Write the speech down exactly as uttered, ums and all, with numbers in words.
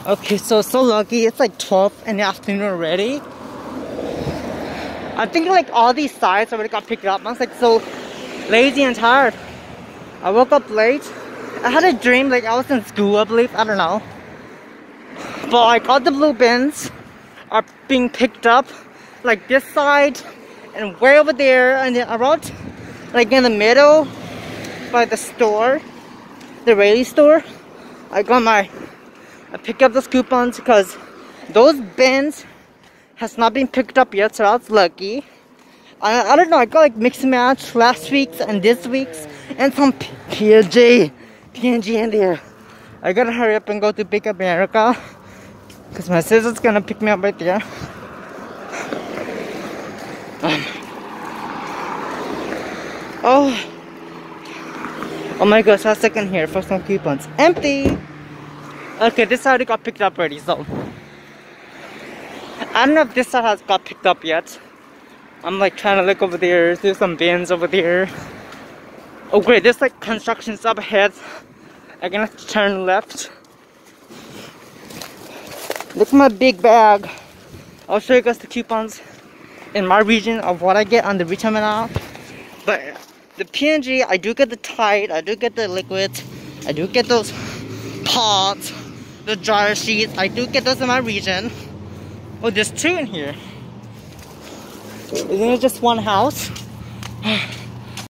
Okay, so so lucky. It's like twelve in the afternoon already. I think like all these sites already got picked up. I was like so lazy and tired. I woke up late. I had a dream like I was in school, I believe. I don't know. But like all the blue bins are being picked up. Like this side and way over there, and then around like in the middle by the store, the Rayleigh store. I got my I picked up those coupons because those bins has not been picked up yet, so I was lucky. I, I don't know, I got like mix and match last week's and this week's and some P N G P N G in there. I gotta hurry up and go to Pick Up America because my sister's gonna pick me up right there. Um, oh oh my gosh, I second here for some coupons. Empty. Okay, this already got picked up already, so I don't know if this side has got picked up yet. I'm like trying to look over there. There's some bins over there. Oh great, there's like constructions up ahead. I'm gonna have to turn left. Look at my big bag. I'll show you guys the coupons in my region of what I get on the retirement app. But the P N G, I do get the Tide, I do get the liquids, I do get those pots, the dryer sheets, I do get those in my region. Oh, there's two in here. Isn't it just one house?